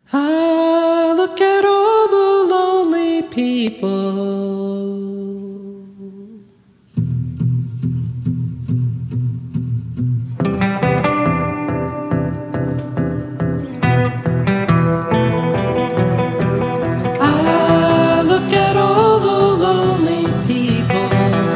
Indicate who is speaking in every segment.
Speaker 1: Ah, look at all the lonely people. Ah, look at all the lonely people.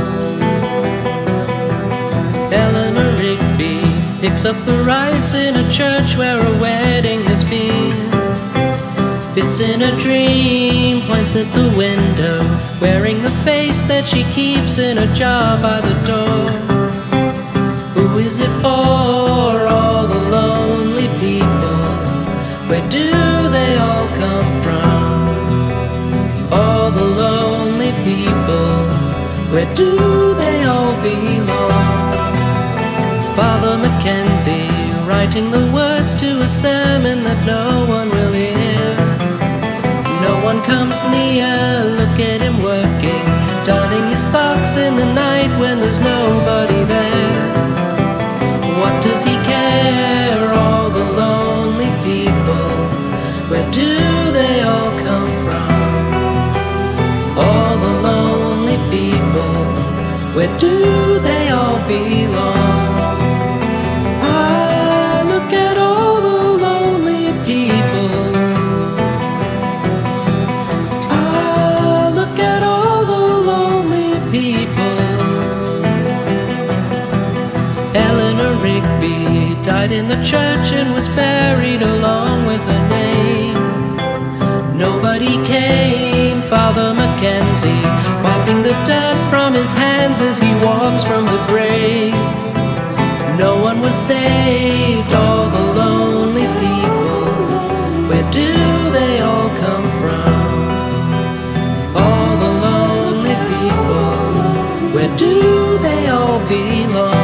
Speaker 1: Eleanor Rigby picks up the rice in a church where a wedding has been. Fits in a dream, points at the window, wearing the face that she keeps in a jar by the door. Who is it for, all the lonely people? Where do they all come from? All the lonely people, where do they all belong? Father Mackenzie, writing the words to a sermon that no one will hear. No one comes near, look at him working, darning his socks in the night when there's nobody there. What does he care, all the lonely people? Where do they all come from? All the lonely people, where do they all belong? Eleanor Rigby died in the church and was buried along with her name. Nobody came, Father Mackenzie, wiping the dirt from his hands as he walks from the grave. No one was saved, all the lonely people, where do they all come from? All the lonely people, where do they all belong?